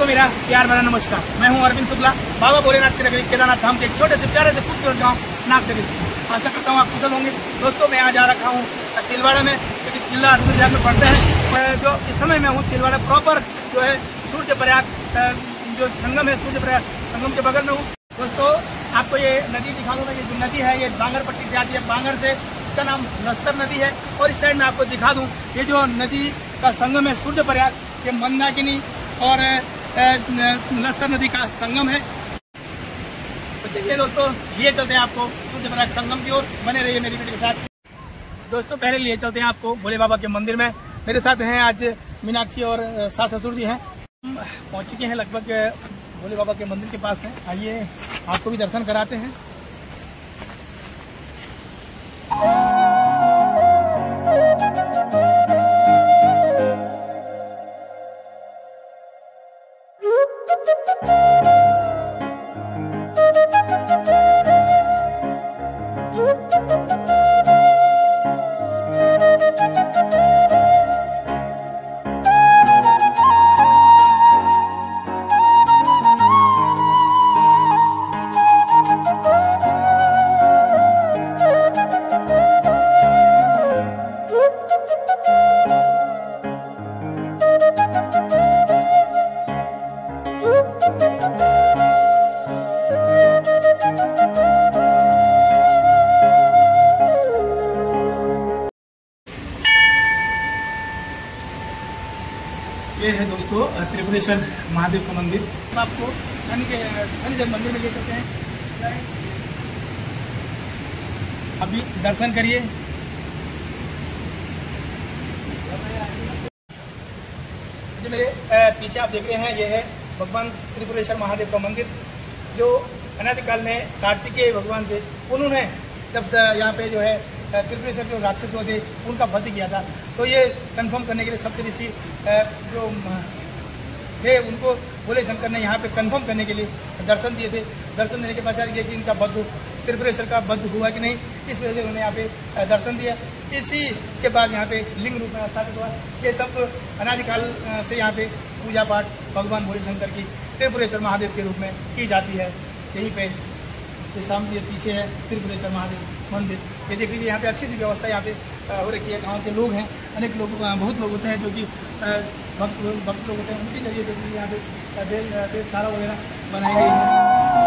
सबको मेरा प्यार भरा नमस्कार। मैं हूं अरविंद शुक्ला, बाबा भोलेनाथ की नगरी केदारनाथ धाम के एक छोटे से प्यारे से खूबसूरत गाँव नागदेवी से। आशा करता हूँ आप कुशल होंगे। दोस्तों मैं आज आ रखा हूँ तिलवाड़ा में, क्योंकि जिला अरविंद में पढ़ते हैं। जो इस समय मैं हूँ तिलवाड़ा प्रॉपर जो है सूर्य प्रयाग जो संगम है, सूर्य प्रयाग संगम के बगल में हूँ। दोस्तों आपको ये नदी दिखा दूँगा। ये जो नदी है ये बांगर पट्टी से आती है। बांगर से इसका नाम लस्तर नदी है। और इस साइड में आपको दिखा दूँ ये जो नदी का संगम है सूर्य प्रयाग, ये मंदाकिनी और लस्तर नदी का संगम है। तो चलिए दोस्तों लिए चलते हैं आपको सूर्य प्रयाग संगम की ओर। बने रहिए मेरी वीडियो के साथ। दोस्तों पहले लिए चलते हैं आपको भोले बाबा के मंदिर में। मेरे साथ हैं आज मीनाक्षी और सास ससुर जी हैं। हम पहुंच चुके हैं लगभग भोले बाबा के मंदिर के पास हैं। आइए आपको भी दर्शन कराते हैं। ये है दोस्तों त्रिपुरेश्वर महादेव का मंदिर। आपको जब मंदिर में ले चलते हैं, अभी दर्शन करिए। जो मेरे पीछे आप देख रहे हैं ये है भगवान त्रिपुरेश्वर महादेव का मंदिर, जो अनादिकाल में कार्तिकेय भगवान थे। उन्होंने जब यहाँ पे जो है त्रिपुरेश्वर जो राक्षस थे उनका वध किया था। तो ये कंफर्म करने के लिए सप्तऋषि जो थे उनको भोले शंकर ने यहाँ पे कंफर्म करने के लिए दर्शन दिए थे। दर्शन देने के पश्चात ये कि इनका वध त्रिपुरेश्वर का वध हुआ कि नहीं, इस वजह से उन्होंने यहाँ पे दर्शन दिया। इसी के बाद यहाँ पे लिंग रूप में स्थापित हुआ। ये सब अनादिकाल से यहाँ पे पूजा पाठ भगवान भोले शंकर की त्रिपुरेश्वर महादेव के रूप में की जाती है। यहीं पे ये सामने पीछे है त्रिपुरेश्वर महादेव मंदिर। ये देख लीजिए यहाँ पे अच्छी सी व्यवस्था यहाँ पे हो रखी है। गाँव के लोग हैं, अनेक लोग बहुत लोग होते हैं जो कि भक्त लोग होते हैं। उनके जरिए देख लीजिए यहाँ पे देवशाला वगैरह बनाई गई है।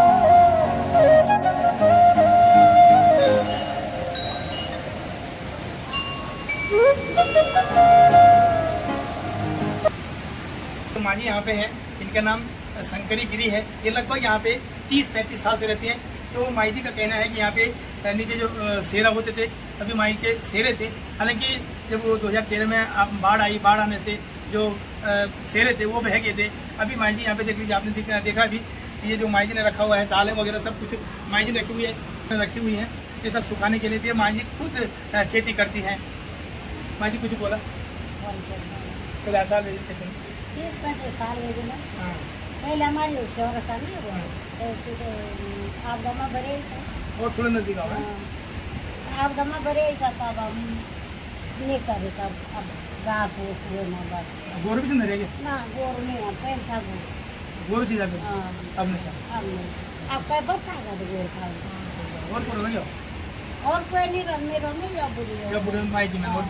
तो माँ जी यहाँ पे हैं, इनका नाम शंकरी गिरी है। ये लगभग यहाँ पे 30-35 साल से रहती हैं। तो माई जी का कहना है कि यहाँ पे नीचे जो शेरा होते थे तभी माई के शेरे थे। हालांकि जब वो 2013 में बाढ़ आई, बाढ़ आने से जो शेरे थे वो बह गए थे। अभी माई जी यहाँ पे देख लीजिए, आपने देखा भी ये जो माई जी ने रखा हुआ है ताले वगैरह सब कुछ माई जी ने रखी हुई है। ये सब सुखाने के लिए थे। माई जी खुद खेती करती हैं। माई जी कुछ बोला पहले हमारी आप गमा भरे और थोड़ा नजदीक आओ। आप गमा भरे तब हम नहीं करे तब अब घास फूस ना बस गोर भी नहीं रहेगी ना गोर नहीं है पैसा गोर चीज अब नहीं आप कह बताएगा तो गोर खा और थोड़ा नहीं और कोई नहीं रमने रमने या बुढ़े माई जी में और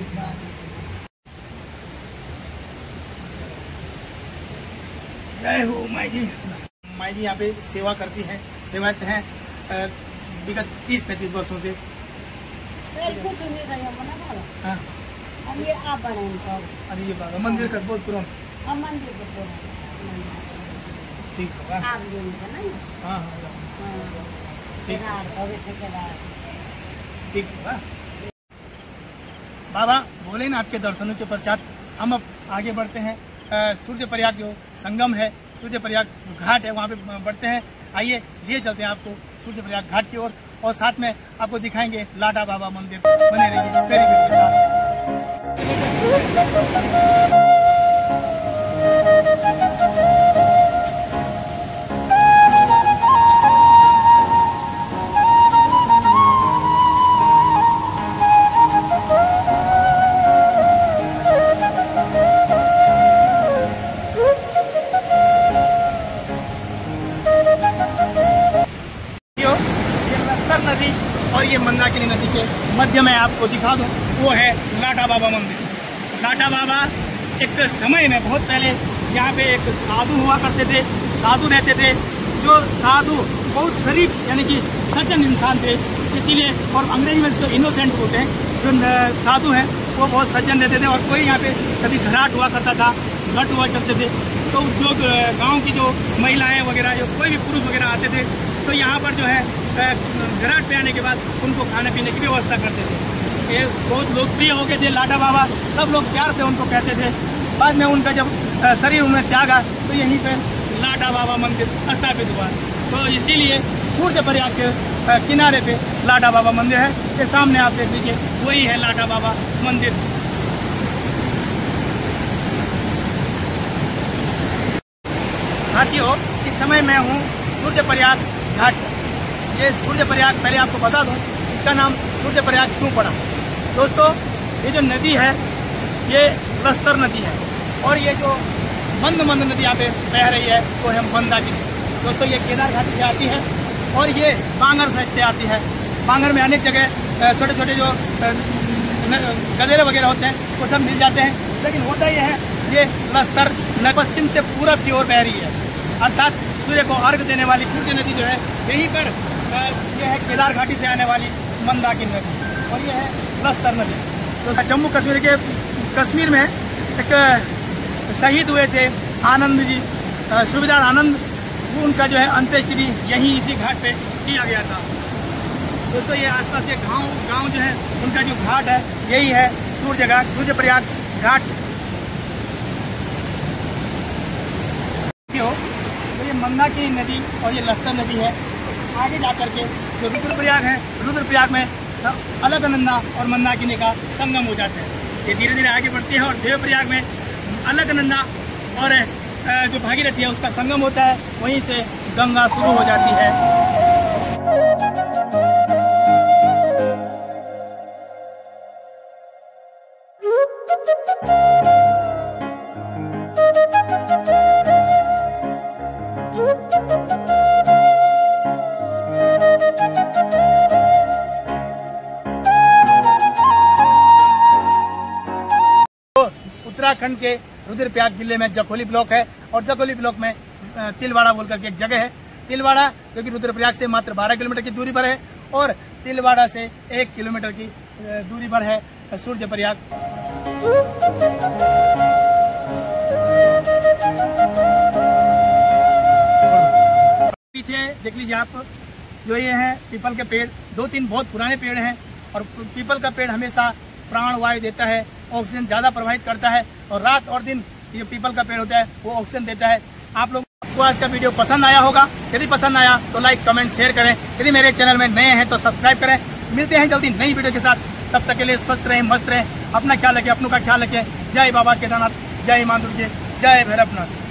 जय हो माई जी। माई जी यहाँ पे सेवा करती हैं, सेवायत हैं विगत 30-35 वर्षों से। कुछ नहीं हाँ अब ये आप बने सब। अरे ये बात मंदिर का बहुत पुराना मंदिर का पुराना ठीक होगा। हाँ ठीक होगा। बाबा भोलेनाथ के दर्शनों के पश्चात हम अब आगे बढ़ते हैं। सूर्य प्रयाग जो संगम है, सूर्य प्रयाग घाट है, वहाँ पे बढ़ते हैं। आइए लिए चलते हैं आपको सूर्य प्रयाग घाट की ओर और साथ में आपको दिखाएंगे लाडा बाबा मंदिर। बने रहिए मेरी वीडियो के साथ। मंदाकिनी नदी के मध्य में आपको दिखा दूँ, वो है लाटा बाबा मंदिर। लाटा बाबा एक समय में बहुत पहले यहाँ पे एक साधु हुआ करते थे, साधु रहते थे, जो साधु बहुत शरीफ यानी कि सज्जन इंसान थे, इसीलिए, और अंग्रेजी में इसको इनोसेंट बोलते हैं, जो साधु हैं वो बहुत सज्जन रहते थे। और कोई यहाँ पे कभी घराट हुआ करता था, घट हुआ करते थे, तो जो गांव की जो महिलाएं वगैरह, जो कोई भी पुरुष वगैरह आते थे, तो यहाँ पर जो है घराट पे आने के बाद उनको खाने पीने की व्यवस्था करते थे। ये बहुत लोकप्रिय हो गए थे लाटा बाबा, सब लोग प्यार से उनको कहते थे। बाद में उनका जब शरीर उन्हें त्यागा तो यहीं पर लाटा बाबा मंदिर स्थापित हुआ। तो इसीलिए सूर्य प्रयाग के किनारे पे लाटा बाबा मंदिर है। ये सामने आप देख लीजिए, वही है लाटा बाबा मंदिर। साथियों, इस समय मैं हूँ सूर्य प्रयाग घाट। ये सूर्य प्रयाग, पहले आपको बता दूँ इसका नाम सूर्य प्रयाग क्यों पड़ा। दोस्तों, ये जो नदी है ये लस्तर नदी है, और ये जो मंद नदी यहाँ पे बह रही है वो है मंदाकिनी। दोस्तों, ये केदार घाटी से आती है और ये बांगर साइड से आती है। बांगर में अनेक जगह छोटे छोटे जो गदेरे वगैरह होते हैं वो सब मिल जाते हैं, लेकिन होता ये है ये लस्तर पश्चिम से पूरब की ओर बह रही है, अर्थात सूर्य को अर्घ देने वाली सूर्य नदी जो है यहीं पर यह है केदार घाटी से आने वाली मंदाकिनी नदी, और ये है लस्तर नदी। तो जम्मू कश्मीर में एक शहीद हुए थे आनंद जी, सूबेदार आनंद, उनका जो है अंत्येष्टि यहीं इसी घाट पे किया गया था। दोस्तों, ये आसपास के गांव जो है उनका जो घाट है यही है सूर्य प्रयाग घाट। तो ये मंदाकिनी नदी और ये लस्तर नदी है। आगे जाकर के जो रुद्रप्रयाग है, रुद्रप्रयाग में अलकनंदा और मंदाकिनी का संगम हो जाता है। ये धीरे धीरे आगे बढ़ती है और देवप्रयाग में अलकनंदा और जो भागीरथी है उसका संगम होता है, वहीं से गंगा शुरू हो जाती है। उत्तराखंड के रुद्रप्रयाग जिले में जखोली ब्लॉक है, और जखोली ब्लॉक में तिलवाड़ा बोलकर के एक जगह है। तिलवाड़ा जो कि रुद्रप्रयाग से मात्र 12 किलोमीटर की दूरी पर है, और तिलवाड़ा से 1 किलोमीटर की दूरी पर है सूर्य प्रयाग। पीछे देख लीजिए आप, जो ये है पीपल के पेड़, 2-3 बहुत पुराने पेड़ हैं, और पीपल का पेड़ हमेशा प्राण वायु देता है, ऑक्सीजन ज्यादा प्रवाहित करता है, और रात और दिन ये पीपल का पेड़ होता है वो ऑक्सीजन देता है। आप लोगों को आज का वीडियो पसंद आया होगा, यदि पसंद आया तो लाइक कमेंट शेयर करें, यदि मेरे चैनल में नए हैं तो सब्सक्राइब करें। मिलते हैं जल्दी नई वीडियो के साथ, तब तक के लिए स्वस्थ रहें, मस्त रहें, अपना ख्याल रखें, अपनों का ख्याल रखें। जय बाबा केदारनाथ, जय मां दुर्गे, जय भैरवनाथ।